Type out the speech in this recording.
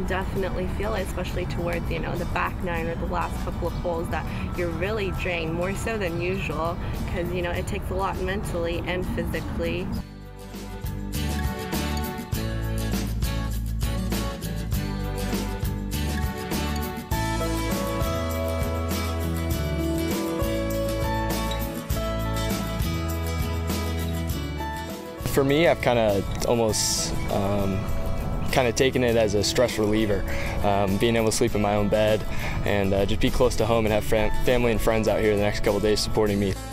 definitely feel it, especially towards, you know, the back nine or the last couple of holes, that you're really drained, more so than usual, because, you know, it takes a lot mentally and physically. For me, I've kind of almost taken it as a stress reliever, being able to sleep in my own bed and just be close to home and have family and friends out here the next couple days supporting me.